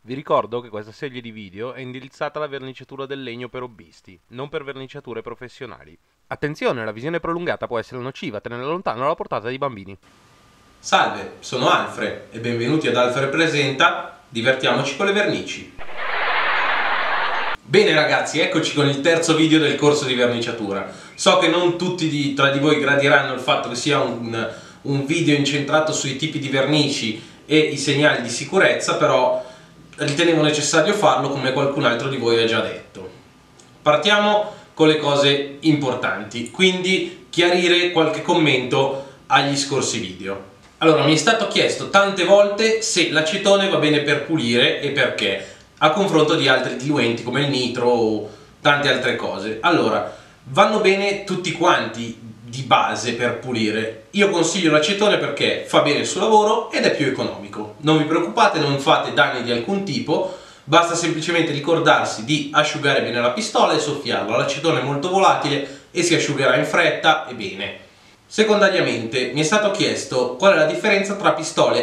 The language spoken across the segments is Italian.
Vi ricordo che questa serie di video è indirizzata alla verniciatura del legno per hobbisti, non per verniciature professionali. Attenzione, la visione prolungata può essere nociva, tenere lontano dalla portata dei bambini. Salve, sono Alfred e benvenuti ad Alfred Presenta Divertiamoci con le vernici. Bene ragazzi, eccoci con il terzo video del corso di verniciatura. So che non tutti tra di voi gradiranno il fatto che sia un video incentrato sui tipi di vernici e i segnali di sicurezza, però ritenevo necessario farlo come qualcun altro di voi ha già detto. Partiamo con le cose importanti, quindi chiarire qualche commento agli scorsi video. Allora, mi è stato chiesto tante volte se l'acetone va bene per pulire e perché, a confronto di altri diluenti come il nitro o tante altre cose. Allora, vanno bene tutti quanti di base per pulire. Io consiglio l'acetone perché fa bene il suo lavoro ed è più economico. Non vi preoccupate, non fate danni di alcun tipo, basta semplicemente ricordarsi di asciugare bene la pistola e soffiarla. L'acetone è molto volatile e si asciugherà in fretta e bene. Secondariamente mi è stato chiesto qual è la differenza tra pistole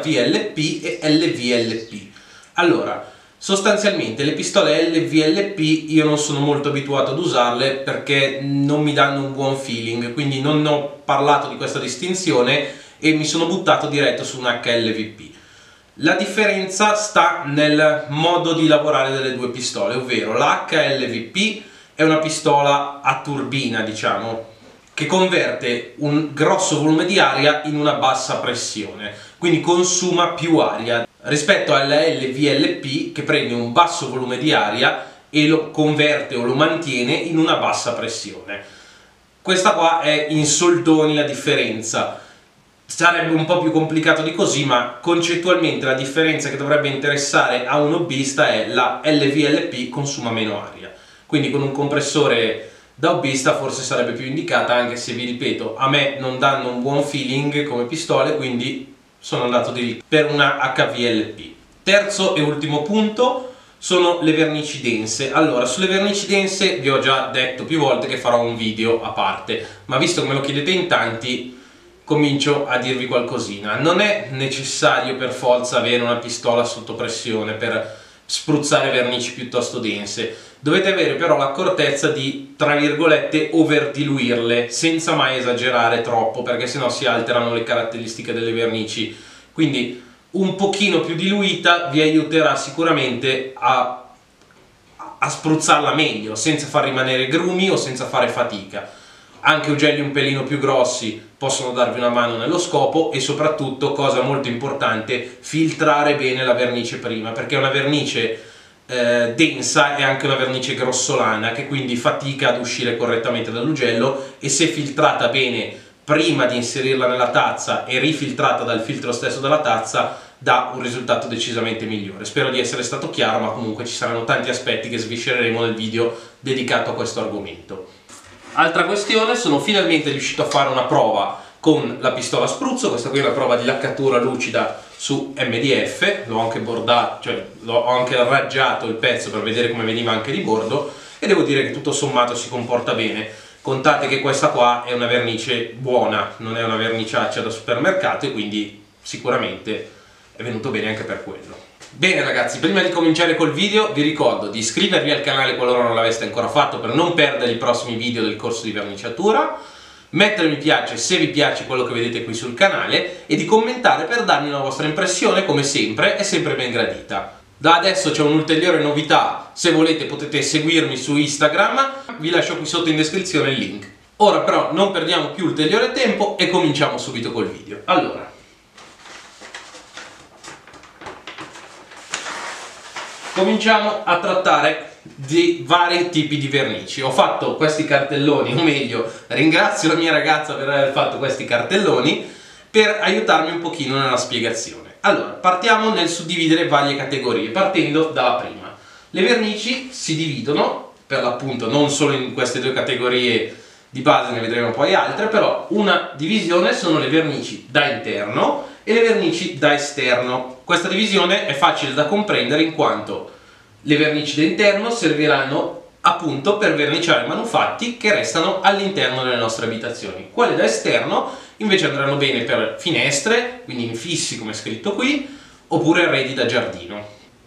HVLP e LVLP. Allora, sostanzialmente le pistole LVLP io non sono molto abituato ad usarle perché non mi danno un buon feeling, quindi non ho parlato di questa distinzione e mi sono buttato diretto su un HLVP. La differenza sta nel modo di lavorare delle due pistole, ovvero la HLVP è una pistola a turbina, diciamo, che converte un grosso volume di aria in una bassa pressione, quindi consuma più aria, rispetto alla LVLP che prende un basso volume di aria e lo converte o lo mantiene in una bassa pressione. Questa qua è in soldoni la differenza. Sarebbe un po' più complicato di così, ma concettualmente la differenza che dovrebbe interessare a un hobbista è la LVLP consuma meno aria, quindi con un compressore da hobbista forse sarebbe più indicata, anche se vi ripeto, a me non danno un buon feeling come pistole, quindi sono andato per una HVLP. Terzo e ultimo punto sono le vernici dense. Allora, sulle vernici dense vi ho già detto più volte che farò un video a parte, ma visto che me lo chiedete in tanti, comincio a dirvi qualcosina. Non è necessario per forza avere una pistola sotto pressione per spruzzare vernici piuttosto dense. Dovete avere però l'accortezza di, tra virgolette, overdiluirle senza mai esagerare troppo, perché sennò si alterano le caratteristiche delle vernici. Quindi un pochino più diluita vi aiuterà sicuramente a spruzzarla meglio, senza far rimanere grumi o senza fare fatica. Anche ugelli un pelino più grossi possono darvi una mano nello scopo e soprattutto, cosa molto importante, filtrare bene la vernice prima, perché una vernice densa è anche una vernice grossolana che quindi fatica ad uscire correttamente dall'ugello, e se filtrata bene prima di inserirla nella tazza e rifiltrata dal filtro stesso della tazza dà un risultato decisamente migliore. Spero di essere stato chiaro, ma comunque ci saranno tanti aspetti che sviscereremo nel video dedicato a questo argomento. Altra questione, sono finalmente riuscito a fare una prova con la pistola a spruzzo. Questa qui è una prova di laccatura lucida su MDF, l'ho anche bordato, cioè ho anche raggiato il pezzo per vedere come veniva anche di bordo, e devo dire che tutto sommato si comporta bene. Contate che questa qua è una vernice buona, non è una verniciaccia da supermercato, e quindi sicuramente è venuto bene anche per quello. Bene ragazzi, prima di cominciare col video vi ricordo di iscrivervi al canale qualora non l'aveste ancora fatto per non perdere i prossimi video del corso di verniciatura, mettere mi piace se vi piace quello che vedete qui sul canale e di commentare per darmi una vostra impressione, come sempre è sempre ben gradita. Da adesso c'è un'ulteriore novità: se volete potete seguirmi su Instagram, vi lascio qui sotto in descrizione il link. Ora però non perdiamo più ulteriore tempo e cominciamo subito col video. Allora, cominciamo a trattare di vari tipi di vernici. Ho fatto questi cartelloni, o meglio, ringrazio la mia ragazza per aver fatto questi cartelloni per aiutarmi un pochino nella spiegazione. Allora, partiamo nel suddividere varie categorie, partendo dalla prima. Le vernici si dividono, per l'appunto, non solo in queste due categorie di base, ne vedremo poi altre, però una divisione sono le vernici da interno e le vernici da esterno. Questa divisione è facile da comprendere in quanto le vernici da interno serviranno appunto per verniciare manufatti che restano all'interno delle nostre abitazioni. Quelle da esterno invece andranno bene per finestre, quindi infissi come è scritto qui, oppure arredi da giardino.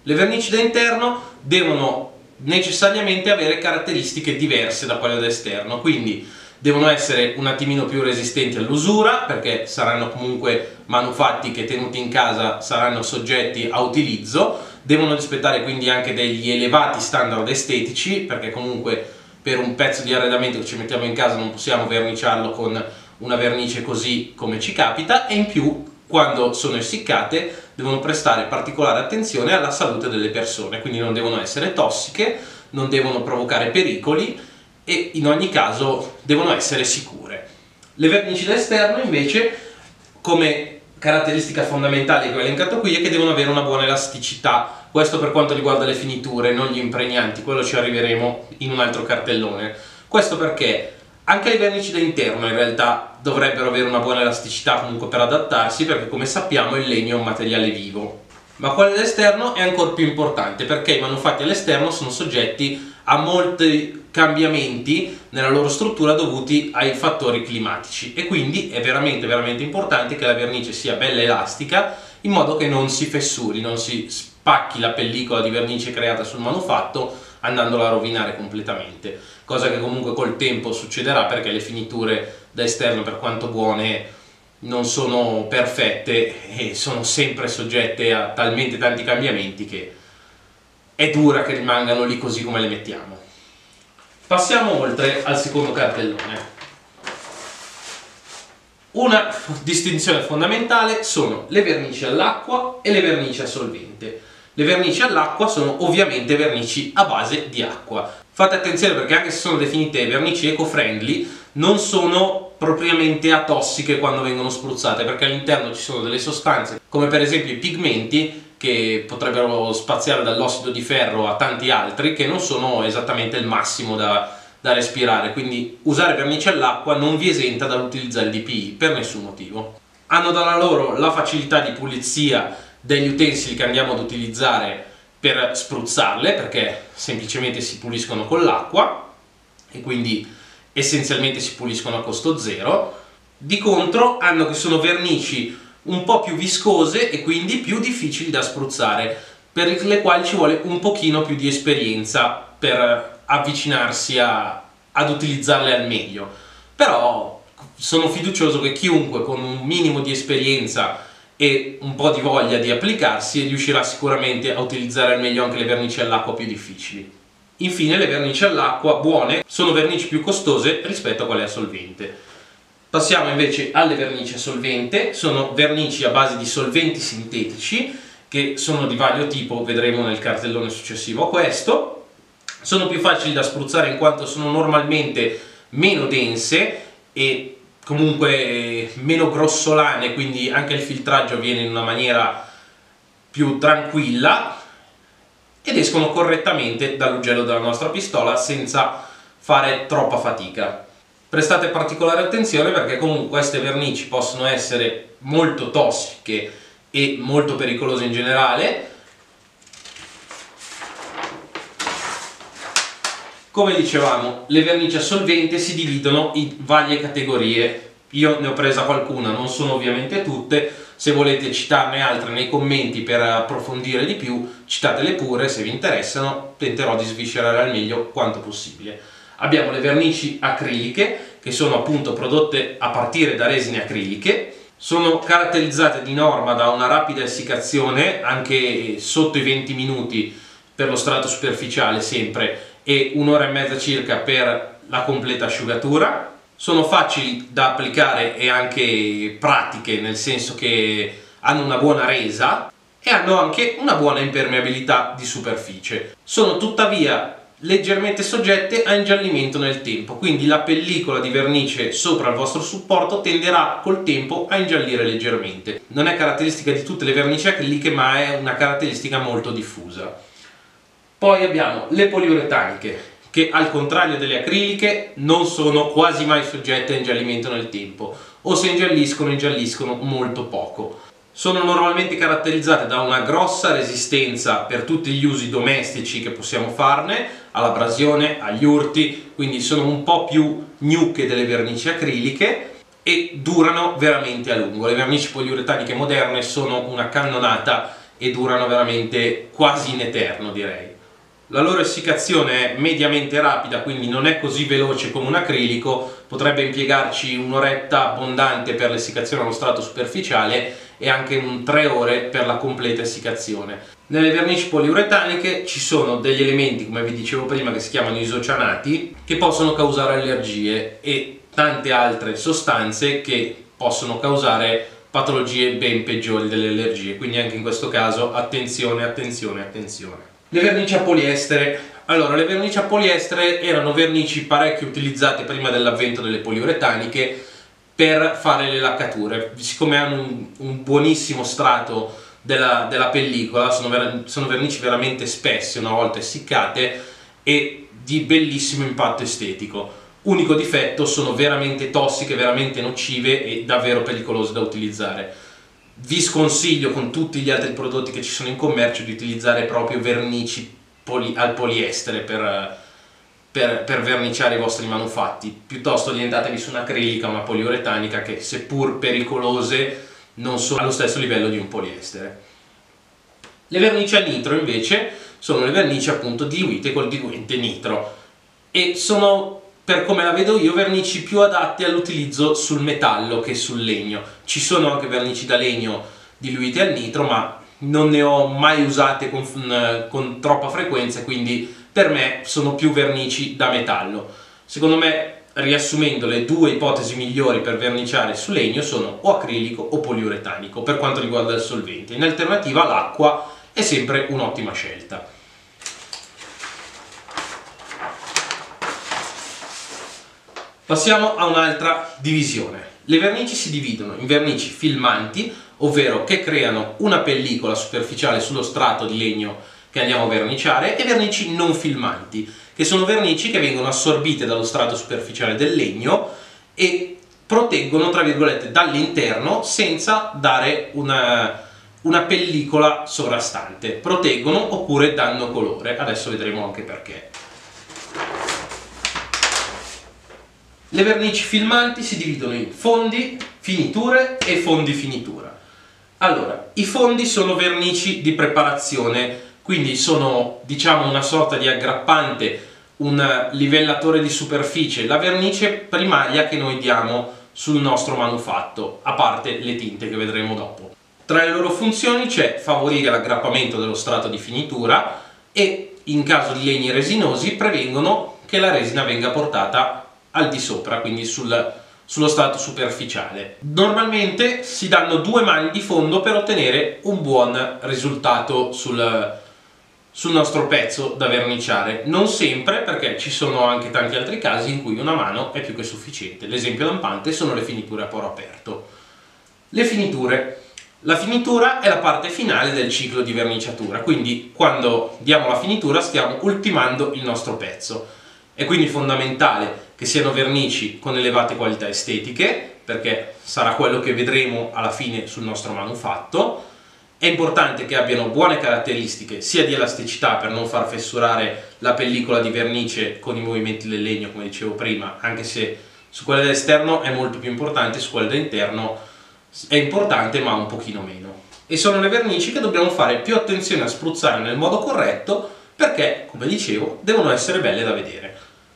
Le vernici da interno devono necessariamente avere caratteristiche diverse da quelle da esterno, quindi devono essere un attimino più resistenti all'usura, perché saranno comunque manufatti che tenuti in casa saranno soggetti a utilizzo, devono rispettare quindi anche degli elevati standard estetici, perché comunque per un pezzo di arredamento che ci mettiamo in casa non possiamo verniciarlo con una vernice così come ci capita, e in più quando sono essiccate devono prestare particolare attenzione alla salute delle persone, quindi non devono essere tossiche, non devono provocare pericoli e in ogni caso devono essere sicure. Le vernici da esterno invece, come caratteristica fondamentale che ho elencato qui, è che devono avere una buona elasticità. Questo per quanto riguarda le finiture, non gli impregnanti, quello ci arriveremo in un altro cartellone. Questo perché anche le vernici da interno in realtà dovrebbero avere una buona elasticità comunque per adattarsi, perché come sappiamo il legno è un materiale vivo. Ma quella dall'esterno è ancora più importante, perché i manufatti all'esterno sono soggetti a molti cambiamenti nella loro struttura dovuti ai fattori climatici, e quindi è veramente importante che la vernice sia bella elastica, in modo che non si fessuri, non si spacchi la pellicola di vernice creata sul manufatto andandola a rovinare completamente, cosa che comunque col tempo succederà, perché le finiture da esterno, per quanto buone, non sono perfette e sono sempre soggette a talmente tanti cambiamenti che è dura che rimangano lì così come le mettiamo. Passiamo oltre al secondo cartellone. Una distinzione fondamentale sono le vernici all'acqua e le vernici a solvente. Le vernici all'acqua sono ovviamente vernici a base di acqua. Fate attenzione, perché anche se sono definite vernici eco-friendly, non sono propriamente atossiche quando vengono spruzzate, perché all'interno ci sono delle sostanze, come per esempio i pigmenti, che potrebbero spaziare dall'ossido di ferro a tanti altri, che non sono esattamente il massimo da respirare, quindi usare vernici all'acqua non vi esenta dall'utilizzare DPI per nessun motivo. Hanno dalla loro la facilità di pulizia degli utensili che andiamo ad utilizzare per spruzzarle, perché semplicemente si puliscono con l'acqua e quindi essenzialmente si puliscono a costo zero. Di contro hanno che sono vernici un po' più viscose e quindi più difficili da spruzzare, per le quali ci vuole un pochino più di esperienza per avvicinarsi ad utilizzarle al meglio. Però sono fiducioso che chiunque con un minimo di esperienza e un po' di voglia di applicarsi riuscirà sicuramente a utilizzare al meglio anche le vernici all'acqua più difficili. Infine, le vernici all'acqua buone sono vernici più costose rispetto a quelle a solvente. Passiamo invece alle vernici a solvente. Sono vernici a base di solventi sintetici, che sono di vario tipo, vedremo nel cartellone successivo a questo. Sono più facili da spruzzare in quanto sono normalmente meno dense e comunque meno grossolane, quindi anche il filtraggio avviene in una maniera più tranquilla ed escono correttamente dall'ugello della nostra pistola senza fare troppa fatica. Prestate particolare attenzione, perché comunque queste vernici possono essere molto tossiche e molto pericolose in generale. Come dicevamo, le vernici a solvente si dividono in varie categorie. Io ne ho presa qualcuna, non sono ovviamente tutte. Se volete citarne altre nei commenti per approfondire di più, citatele pure, se vi interessano, tenterò di sviscerare al meglio quanto possibile. Abbiamo le vernici acriliche, che sono appunto prodotte a partire da resine acriliche. Sono caratterizzate di norma da una rapida essiccazione, anche sotto i 20 minuti per lo strato superficiale sempre, e un'ora e mezza circa per la completa asciugatura. Sono facili da applicare e anche pratiche, nel senso che hanno una buona resa e hanno anche una buona impermeabilità di superficie. Sono tuttavia leggermente soggette a ingiallimento nel tempo, quindi la pellicola di vernice sopra il vostro supporto tenderà col tempo a ingiallire leggermente. Non è caratteristica di tutte le vernici acriliche, ma è una caratteristica molto diffusa. Poi abbiamo le poliuretaniche, che al contrario delle acriliche non sono quasi mai soggette a ingiallimento nel tempo, o se ingialliscono molto poco. Sono normalmente caratterizzate da una grossa resistenza per tutti gli usi domestici che possiamo farne, all'abrasione, agli urti, quindi sono un po' più gnocche delle vernici acriliche e durano veramente a lungo. Le vernici poliuretaniche moderne sono una cannonata e durano veramente quasi in eterno, direi. La loro essiccazione è mediamente rapida, quindi non è così veloce come un acrilico, potrebbe impiegarci un'oretta abbondante per l'essiccazione allo strato superficiale e anche 3 ore per la completa essiccazione. Nelle vernici poliuretaniche ci sono degli elementi, come vi dicevo prima, che si chiamano isocianati, che possono causare allergie e tante altre sostanze che possono causare patologie ben peggiori delle allergie, quindi anche in questo caso attenzione, attenzione, attenzione. Le vernici a poliestere. Allora, le vernici a poliestere erano vernici parecchio utilizzate prima dell'avvento delle poliuretaniche per fare le laccature. Siccome hanno un buonissimo strato della pellicola, sono vernici veramente spesse una volta essiccate e di bellissimo impatto estetico. Unico difetto, sono veramente tossiche, veramente nocive e davvero pericolose da utilizzare. Vi sconsiglio, con tutti gli altri prodotti che ci sono in commercio, di utilizzare proprio vernici al poliestere per verniciare i vostri manufatti. Piuttosto orientatevi su un'acrilica o una poliuretanica che, seppur pericolose, non sono allo stesso livello di un poliestere. Le vernici a nitro invece sono le vernici appunto diluite col diluente nitro e sono, per come la vedo io, vernici più adatti all'utilizzo sul metallo che sul legno. Ci sono anche vernici da legno diluite al nitro, ma non ne ho mai usate con troppa frequenza, quindi per me sono più vernici da metallo. Secondo me, riassumendo, le due ipotesi migliori per verniciare su legno sono o acrilico o poliuretanico per quanto riguarda il solvente. In alternativa l'acqua è sempre un'ottima scelta. Passiamo a un'altra divisione. Le vernici si dividono in vernici filmanti, ovvero che creano una pellicola superficiale sullo strato di legno che andiamo a verniciare, e vernici non filmanti, che sono vernici che vengono assorbite dallo strato superficiale del legno e proteggono, tra virgolette, dall'interno senza dare una pellicola sovrastante. Proteggono oppure danno colore. Adesso vedremo anche perché. Le vernici filmanti si dividono in fondi, finiture e fondi finitura. Allora, i fondi sono vernici di preparazione, quindi sono, diciamo, una sorta di aggrappante, un livellatore di superficie, la vernice primaria che noi diamo sul nostro manufatto, a parte le tinte che vedremo dopo. Tra le loro funzioni c'è favorire l'aggrappamento dello strato di finitura e, in caso di legni resinosi, prevengono che la resina venga portata al di sopra, quindi sullo strato superficiale. Normalmente si danno 2 mani di fondo per ottenere un buon risultato sul nostro pezzo da verniciare. Non sempre, perché ci sono anche tanti altri casi in cui una mano è più che sufficiente. L'esempio lampante sono le finiture a poro aperto. Le finiture. La finitura è la parte finale del ciclo di verniciatura, quindi quando diamo la finitura stiamo ultimando il nostro pezzo. È quindi fondamentale che siano vernici con elevate qualità estetiche, perché sarà quello che vedremo alla fine sul nostro manufatto. È importante che abbiano buone caratteristiche sia di elasticità per non far fessurare la pellicola di vernice con i movimenti del legno, come dicevo prima, anche se su quella da esterno è molto più importante, su quella da interno è importante ma un pochino meno. E sono le vernici che dobbiamo fare più attenzione a spruzzare nel modo corretto, perché, come dicevo, devono essere belle da vedere.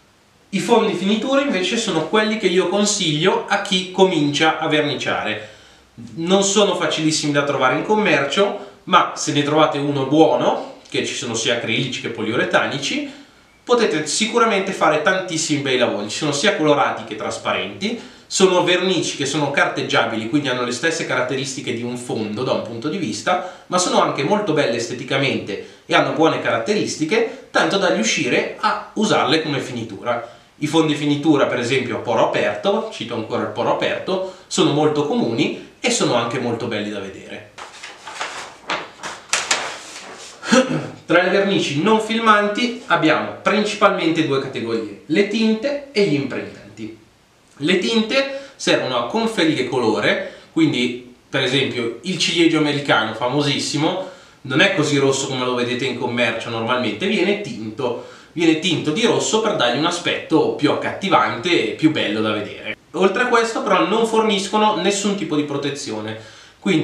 I fondi finitura invece sono quelli che io consiglio a chi comincia a verniciare. Non sono facilissimi da trovare in commercio, ma se ne trovate uno buono, che ci sono sia acrilici che poliuretanici, potete sicuramente fare tantissimi bei lavori. Ci sono sia colorati che trasparenti, sono vernici che sono carteggiabili, quindi hanno le stesse caratteristiche di un fondo da un punto di vista, ma sono anche molto belle esteticamente e hanno buone caratteristiche, tanto da riuscire a usarle come finitura. I fondi finitura, per esempio, a poro aperto, cito ancora il poro aperto, sono molto comuni e sono anche molto belli da vedere. Tra le vernici non filmanti abbiamo principalmente 2 categorie, le tinte e gli imprintanti. Le tinte servono a conferire colore, quindi per esempio il ciliegio americano, famosissimo, non è così rosso come lo vedete in commercio normalmente, viene tinto di rosso per dargli un aspetto più accattivante e più bello da vedere. Oltre a questo però non forniscono nessun tipo di protezione, quindi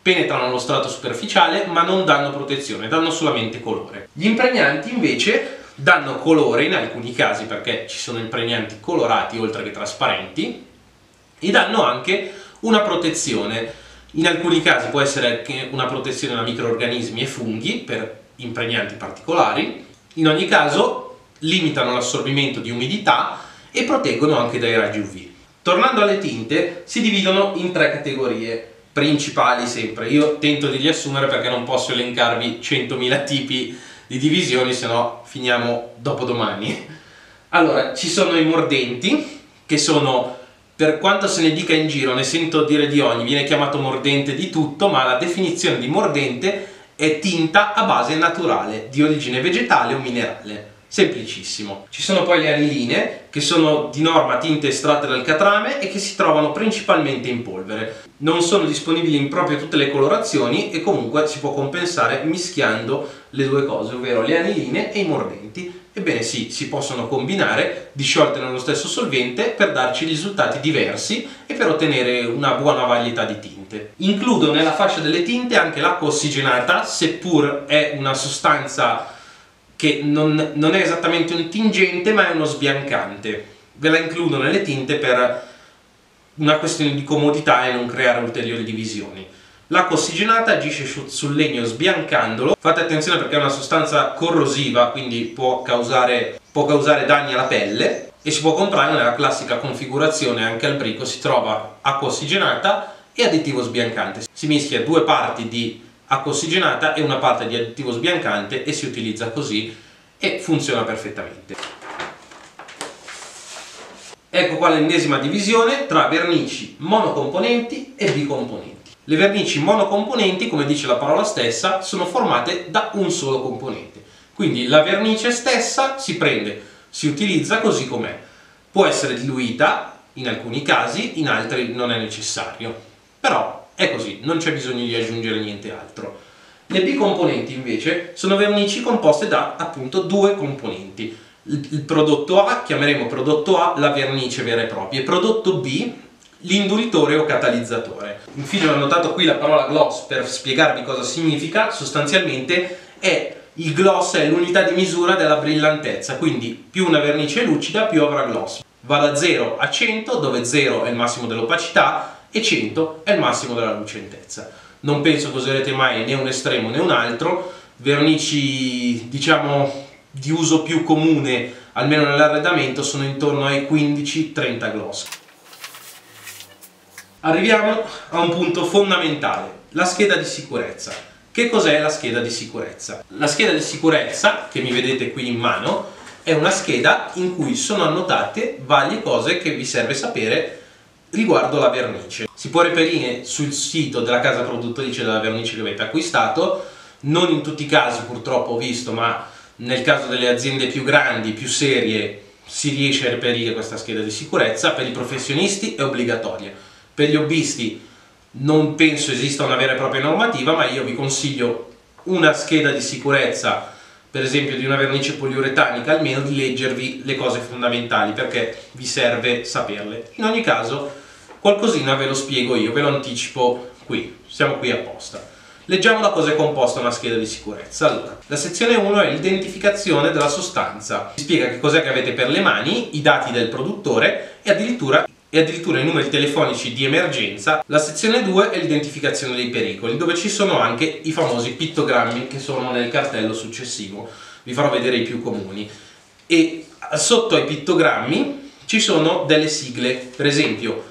penetrano lo strato superficiale ma non danno protezione, danno solamente colore. Gli impregnanti invece danno colore in alcuni casi, perché ci sono impregnanti colorati oltre che trasparenti, e danno anche una protezione. In alcuni casi può essere anche una protezione da microrganismi e funghi per impregnanti particolari. In ogni caso limitano l'assorbimento di umidità e proteggono anche dai raggi UV. Tornando alle tinte, si dividono in 3 categorie principali sempre. Io tento di riassumere perché non posso elencarvi 100.000 tipi di divisioni, se no finiamo dopodomani. Allora, ci sono i mordenti, che sono, per quanto se ne dica in giro, ne sento dire di ogni, viene chiamato mordente di tutto, ma la definizione di mordente è tinta a base naturale, di origine vegetale o minerale. Semplicissimo. Ci sono poi le aniline, che sono di norma tinte estratte dal catrame e che si trovano principalmente in polvere. Non sono disponibili in proprio tutte le colorazioni e comunque si può compensare mischiando le due cose, ovvero le aniline e i mordenti. Ebbene sì, si possono combinare disciolte nello stesso solvente per darci risultati diversi e per ottenere una buona varietà di tinte. Includo nella fascia delle tinte anche l'acqua ossigenata, seppur è una sostanza che non è esattamente un tingente ma è uno sbiancante. Ve la includo nelle tinte per una questione di comodità e non creare ulteriori divisioni. L'acqua ossigenata agisce sul legno sbiancandolo. Fate attenzione perché è una sostanza corrosiva, quindi può causare danni alla pelle, e si può comprare nella classica configurazione. Anche al brico si trova acqua ossigenata e additivo sbiancante. Si mischia 2 parti di acqua ossigenata e una parte di additivo sbiancante e si utilizza così e funziona perfettamente. Ecco qua l'ennesima divisione tra vernici monocomponenti e bicomponenti. Le vernici monocomponenti, come dice la parola stessa, sono formate da un solo componente. Quindi la vernice stessa si prende, si utilizza così com'è. Può essere diluita in alcuni casi, in altri non è necessario. Però è così, non c'è bisogno di aggiungere niente altro. Le bicomponenti invece sono vernici composte da appunto 2 componenti. Il prodotto A, chiameremo prodotto A la vernice vera e propria, e prodotto B l'induritore o catalizzatore. Infine ho annotato qui la parola gloss per spiegarvi cosa significa. Sostanzialmente il gloss è l'unità di misura della brillantezza, quindi più una vernice è lucida più avrà gloss. Va da 0 a 100, dove 0 è il massimo dell'opacità e 100 è il massimo della lucentezza. Non penso che userete mai né un estremo né un altro. Vernici, diciamo, di uso più comune, almeno nell'arredamento, sono intorno ai 15-30 gloss. Arriviamo a un punto fondamentale, la scheda di sicurezza. Che cos'è la scheda di sicurezza? La scheda di sicurezza, che mi vedete qui in mano, è una scheda in cui sono annotate varie cose che vi serve sapere riguardo la vernice. Si può reperire sul sito della casa produttrice della vernice che avete acquistato. Non in tutti i casi purtroppo ho visto, ma nel caso delle aziende più grandi, più serie, si riesce a reperire questa scheda di sicurezza. Per i professionisti è obbligatoria. Per gli hobbisti non penso esista una vera e propria normativa, ma io vi consiglio una scheda di sicurezza, per esempio di una vernice poliuretanica, almeno di leggervi le cose fondamentali, perché vi serve saperle. In ogni caso qualcosina ve lo spiego io, ve lo anticipo qui, siamo qui apposta. Leggiamo da cosa è composta una scheda di sicurezza. Allora, la sezione 1 è l'identificazione della sostanza. Vi spiega che cos'è che avete per le mani, i dati del produttore e addirittura i numeri telefonici di emergenza. La sezione 2 è l'identificazione dei pericoli, dove ci sono anche i famosi pittogrammi che sono nel cartello successivo. Vi farò vedere i più comuni. E sotto ai pittogrammi ci sono delle sigle, per esempio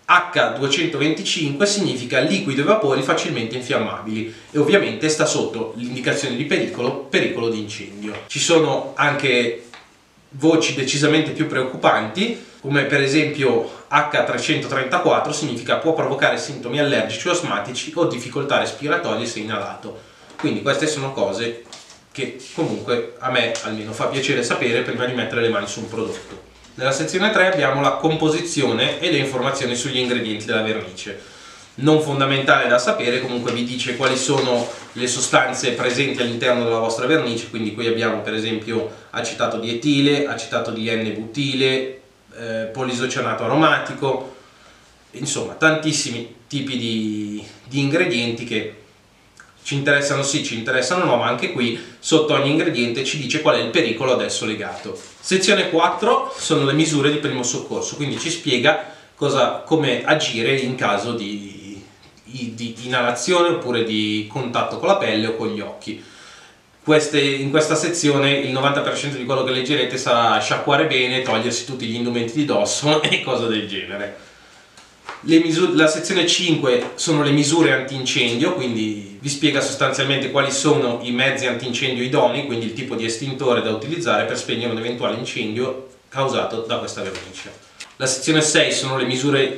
H225 significa liquido e vapori facilmente infiammabili, e ovviamente sta sotto l'indicazione di pericolo di incendio. Ci sono anche voci decisamente più preoccupanti, come per esempio H334 significa può provocare sintomi allergici o asmatici o difficoltà respiratorie se inalato. Quindi queste sono cose che comunque a me almeno fa piacere sapere prima di mettere le mani su un prodotto. Nella sezione 3 abbiamo la composizione e le informazioni sugli ingredienti della vernice. Non fondamentale da sapere, comunque vi dice quali sono le sostanze presenti all'interno della vostra vernice. Quindi qui abbiamo per esempio acetato di etile, acetato di N-butile, polisocianato aromatico, insomma tantissimi tipi di ingredienti che ci interessano sì, ci interessano no, ma anche qui sotto ogni ingrediente ci dice qual è il pericolo adesso legato. Sezione 4 sono le misure di primo soccorso, quindi ci spiega come agire in caso di inalazione oppure di contatto con la pelle o con gli occhi. In questa sezione il 90% di quello che leggerete sarà sciacquare bene, togliersi tutti gli indumenti di dosso e cose del genere. La sezione 5 sono le misure antincendio, quindi vi spiega sostanzialmente quali sono i mezzi antincendio idonei, quindi il tipo di estintore da utilizzare per spegnere un eventuale incendio causato da questa vernice. La sezione 6 sono le misure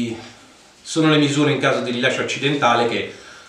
in caso di rilascio accidentale, che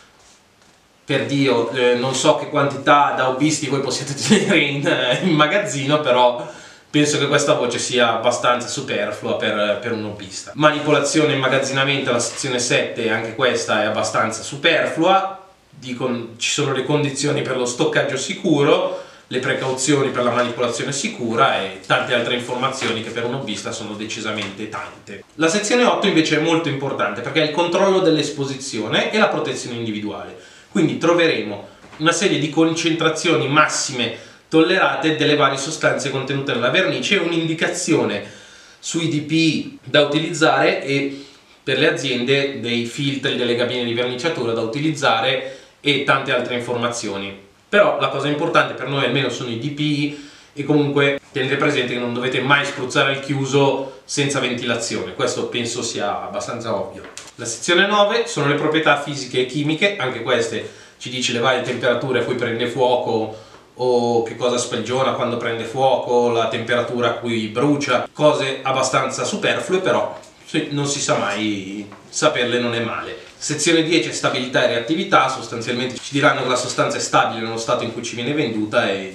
per Dio non so che quantità da hobbisti voi possiate tenere in magazzino, però penso che questa voce sia abbastanza superflua per un hobbista. Manipolazione e immagazzinamento, la sezione 7, anche questa è abbastanza superflua. Ci sono le condizioni per lo stoccaggio sicuro, le precauzioni per la manipolazione sicura e tante altre informazioni che per un hobbista sono decisamente tante. La sezione 8 invece è molto importante perché è il controllo dell'esposizione e la protezione individuale. Quindi troveremo una serie di concentrazioni massime tollerate delle varie sostanze contenute nella vernice, un'indicazione sui DPI da utilizzare e per le aziende dei filtri delle cabine di verniciatura da utilizzare e tante altre informazioni. Però la cosa importante per noi almeno sono i DPI e comunque tenete presente che non dovete mai spruzzare il chiuso senza ventilazione, questo penso sia abbastanza ovvio. La sezione 9 sono le proprietà fisiche e chimiche, anche queste ci dice le varie temperature a cui prende fuoco o che cosa sprigiona quando prende fuoco, la temperatura a cui brucia, cose abbastanza superflue, però non si sa mai, saperle non è male. Sezione 10 è stabilità e reattività, sostanzialmente ci diranno che la sostanza è stabile nello stato in cui ci viene venduta e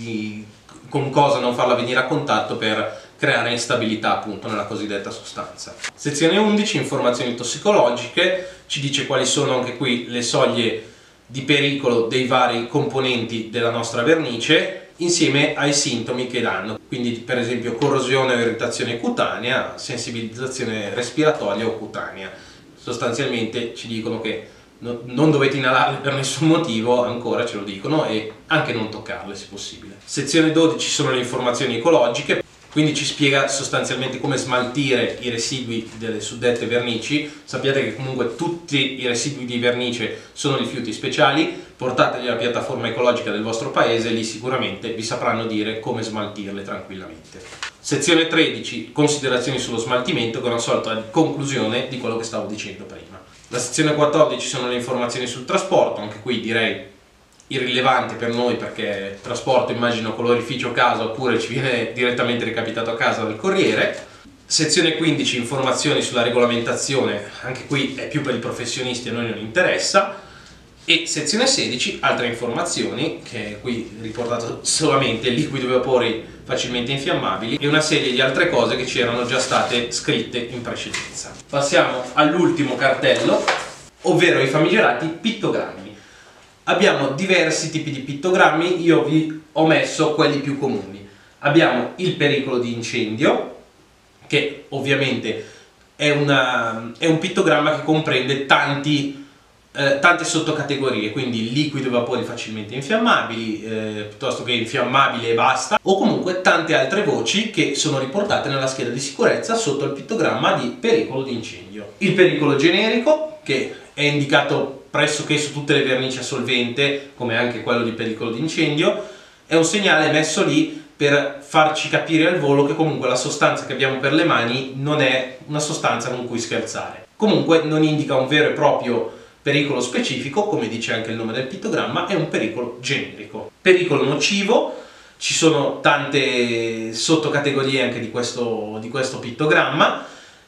con cosa non farla venire a contatto per creare instabilità appunto nella cosiddetta sostanza. Sezione 11, informazioni tossicologiche, ci dice quali sono anche qui le soglie di pericolo dei vari componenti della nostra vernice insieme ai sintomi che danno, quindi per esempio corrosione o irritazione cutanea, sensibilizzazione respiratoria o cutanea. Sostanzialmente ci dicono che non dovete inalarle per nessun motivo, ancora ce lo dicono, e anche non toccarle se possibile. Sezione 12 sono le informazioni ecologiche, quindi ci spiega sostanzialmente come smaltire i residui delle suddette vernici. Sappiate che comunque tutti i residui di vernice sono rifiuti speciali, portateli alla piattaforma ecologica del vostro paese, lì sicuramente vi sapranno dire come smaltirle tranquillamente. Sezione 13, considerazioni sullo smaltimento, che è una sorta di conclusione di quello che stavo dicendo prima. La sezione 14 sono le informazioni sul trasporto, anche qui direi irrilevante per noi perché trasporto immagino colorificio a casa oppure ci viene direttamente recapitato a casa dal corriere. Sezione 15, informazioni sulla regolamentazione, anche qui è più per i professionisti, a noi non interessa. E sezione 16, altre informazioni, che qui riportato solamente liquidi e vapori facilmente infiammabili e una serie di altre cose che ci erano già state scritte in precedenza. Passiamo all'ultimo cartello, ovvero i famigerati pittogrammi. Abbiamo diversi tipi di pittogrammi, io vi ho messo quelli più comuni. Abbiamo il pericolo di incendio, che ovviamente è un pittogramma che comprende tante sottocategorie, quindi liquidi e vapori facilmente infiammabili, piuttosto che infiammabili e basta, o comunque tante altre voci che sono riportate nella scheda di sicurezza sotto il pittogramma di pericolo di incendio. Il pericolo generico, che è indicato pressoché su tutte le vernici a solvente, come anche quello di pericolo di incendio, è un segnale messo lì per farci capire al volo che comunque la sostanza che abbiamo per le mani non è una sostanza con cui scherzare. Comunque non indica un vero e proprio pericolo specifico, come dice anche il nome del pittogramma, è un pericolo generico. Pericolo nocivo, ci sono tante sottocategorie anche di questo pittogramma,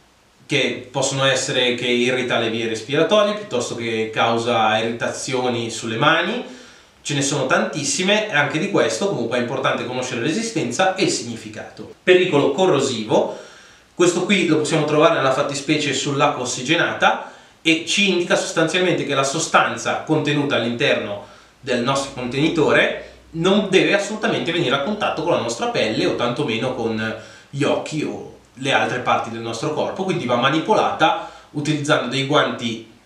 che possono essere che irrita le vie respiratorie, piuttosto che causa irritazioni sulle mani. Ce ne sono tantissime e anche di questo comunque è importante conoscere l'esistenza e il significato. Pericolo corrosivo, questo qui lo possiamo trovare nella fattispecie sull'acqua ossigenata e ci indica sostanzialmente che la sostanza contenuta all'interno del nostro contenitore non deve assolutamente venire a contatto con la nostra pelle o tantomeno con gli occhi o le altre parti del nostro corpo, quindi va manipolata utilizzando dei guanti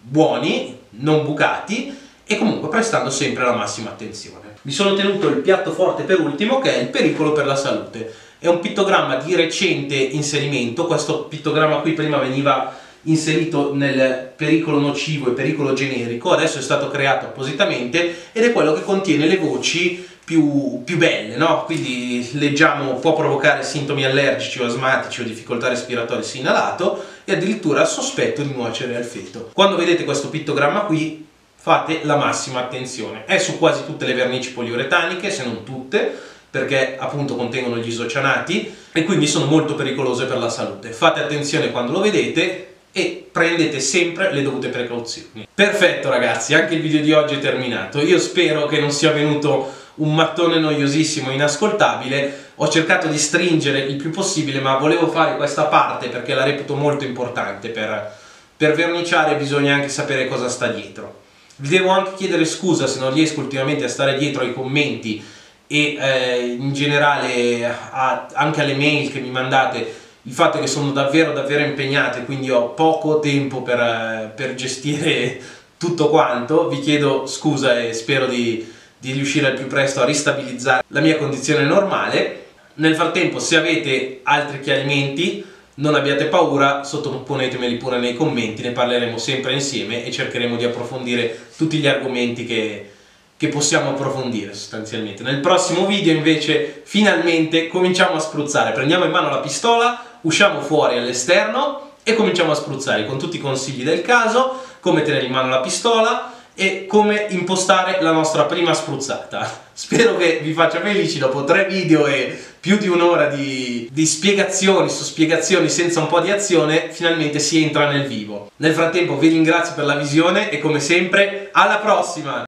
buoni, non bucati e comunque prestando sempre la massima attenzione. Mi sono tenuto il piatto forte per ultimo, che è il pericolo per la salute. È un pittogramma di recente inserimento. Questo pittogramma qui prima veniva inserito nel pericolo nocivo e pericolo generico, adesso è stato creato appositamente ed è quello che contiene le voci più belle, no? Quindi leggiamo può provocare sintomi allergici o asmatici o difficoltà respiratorie se inalato e addirittura sospetto di nuocere al feto. Quando vedete questo pittogramma qui fate la massima attenzione. È su quasi tutte le vernici poliuretaniche, se non tutte, perché appunto contengono gli isocianati e quindi sono molto pericolose per la salute. Fate attenzione quando lo vedete e prendete sempre le dovute precauzioni. Perfetto ragazzi, anche il video di oggi è terminato. Io spero che non sia venuto un mattone noiosissimo, inascoltabile. Ho cercato di stringere il più possibile, ma volevo fare questa parte perché la reputo molto importante. Per verniciare bisogna anche sapere cosa sta dietro. Vi devo anche chiedere scusa se non riesco ultimamente a stare dietro ai commenti e in generale anche alle mail che mi mandate. Il fatto è che sono davvero impegnato e quindi ho poco tempo per gestire tutto quanto. Vi chiedo scusa e spero di riuscire al più presto a ristabilizzare la mia condizione normale. Nel frattempo, se avete altri chiarimenti, non abbiate paura, sottoponetemeli pure nei commenti, ne parleremo sempre insieme e cercheremo di approfondire tutti gli argomenti che possiamo approfondire sostanzialmente. Nel prossimo video invece finalmente cominciamo a spruzzare, prendiamo in mano la pistola, usciamo fuori all'esterno e cominciamo a spruzzare con tutti i consigli del caso, come tenere in mano la pistola e come impostare la nostra prima spruzzata. Spero che vi faccia felici dopo 3 video e più di un'ora di spiegazioni su spiegazioni senza un po' di azione, finalmente si entra nel vivo. Nel frattempo vi ringrazio per la visione e come sempre alla prossima!